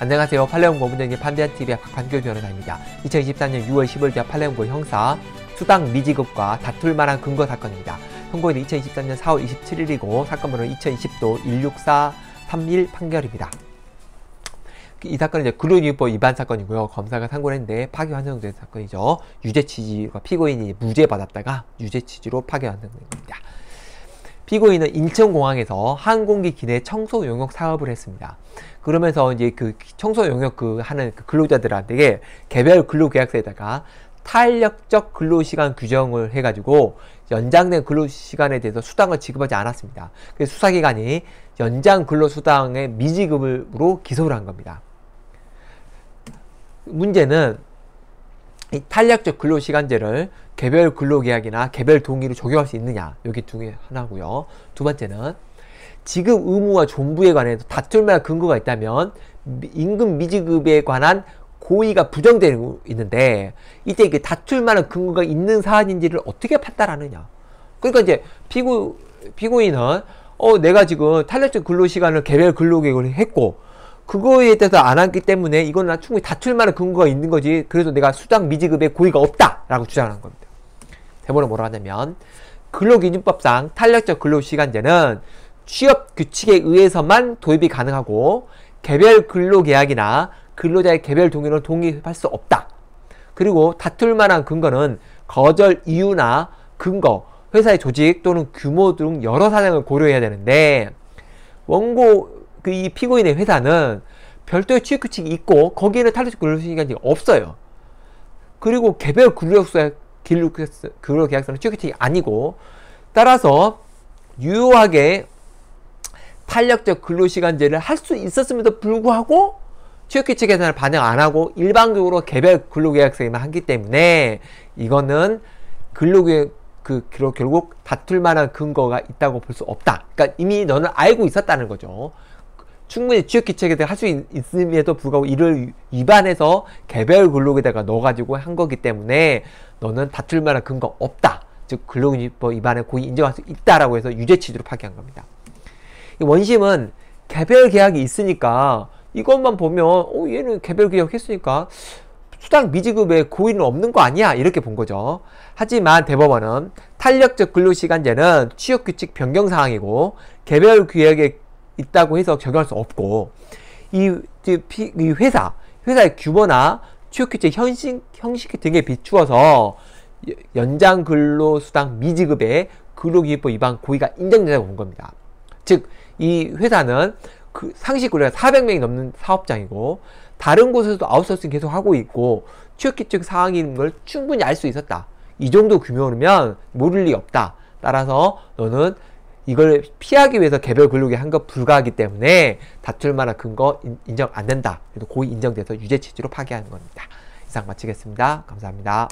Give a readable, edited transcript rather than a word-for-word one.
안녕하세요. 판례연구원 부장님 판대한TV의 박판교 변호사입니다. 2024년 6월 15일 판례연구원 형사 수당 미지급과 다툴만한 근거 사건입니다. 선고일은 2023년 4월 27일이고 사건번호는 2020도 16431 판결입니다. 이 사건은 이제 근로기준법 위반 사건이고요. 검사가 상고를 했는데 파기 환송된 사건이죠. 유죄 취지가 피고인이 무죄 받았다가 유죄 취지로 파기 환송된 겁니다. 피고인은 인천공항에서 항공기 기내 청소 용역 사업을 했습니다. 그러면서 이제 그 청소 용역 하는 근로자들한테 개별 근로계약서에다가 탄력적 근로시간 규정을 해가지고 연장된 근로시간에 대해서 수당을 지급하지 않았습니다. 그래서 수사기관이 연장 근로수당의 미지급으로 기소를 한 겁니다. 문제는 이 탄력적 근로시간제를 개별 근로계약이나 개별 동의로 적용할 수 있느냐, 여기 중에 하나고요. 두 번째는 지급 의무와 존부에 관해서 다툴 만한 근거가 있다면 임금 미지급에 관한 고의가 부정되고 있는데 이때 그 다툴 만한 근거가 있는 사안인지를 어떻게 판단하느냐. 그러니까 이제 피고인은 내가 지금 탄력적 근로시간을 개별 근로계약을 했고 그거에 대해서 안 했기 때문에 이거는 충분히 다툴 만한 근거가 있는 거지. 그래서 내가 수당 미지급에 고의가 없다라고 주장하는 겁니다. 대본은 뭐라고 하냐면 근로기준법상 탄력적 근로시간제는 취업 규칙에 의해서만 도입이 가능하고 개별 근로계약이나 근로자의 개별 동의는 동의할 수 없다. 그리고 다툴 만한 근거는 거절 이유나 근거, 회사의 조직 또는 규모 등 여러 사정을 고려해야 되는데 원고 이 피고인의 회사는 별도의 취업 규칙이 있고 거기에는 탄력적 근로시간이 없어요. 그리고 개별 근로계약서는 취업 규칙이 아니고 따라서 유효하게 탄력적 근로시간제를 할 수 있었음에도 불구하고 취업규칙 개선을 반영 안 하고 일방적으로 개별 근로계약서에만 하기 때문에 이거는 결국 다툴 만한 근거가 있다고 볼 수 없다. 그러니까 이미 너는 알고 있었다는 거죠. 충분히 취업규칙에 대해 할 수 있음에도 불구하고 이를 위반해서 개별 근로계에다가 넣어가지고 한 거기 때문에 너는 다툴 만한 근거 없다. 즉 근로기준법 위반에 고의 인정할 수 있다라고 해서 유죄 취지로 파기한 겁니다. 원심은 개별 계약이 있으니까 이것만 보면 얘는 개별 계약 했으니까 수당 미지급에 고의는 없는 거 아니야 이렇게 본 거죠. 하지만 대법원은 탄력적 근로시간제는 취업규칙 변경사항이고 개별 계약에 있다고 해서 적용할 수 없고 이 회사의 규모나 취업규칙 형식 등에 비추어서 연장 근로수당 미지급에 근로기준법 위반 고의가 인정된다고 본 겁니다. 즉 이 회사는 상시 근로자 400명이 넘는 사업장이고 다른 곳에서도 아웃소싱 계속 하고 있고 취업규칙 사항인 걸 충분히 알 수 있었다. 이 정도 규모면 모를 리 없다. 따라서 너는 이걸 피하기 위해서 개별 근로계약 한 것 불가하기 때문에 다툴 만한 근거 인정 안 된다. 그래도 고의 인정돼서 유죄 취지로 파기하는 겁니다. 이상 마치겠습니다. 감사합니다.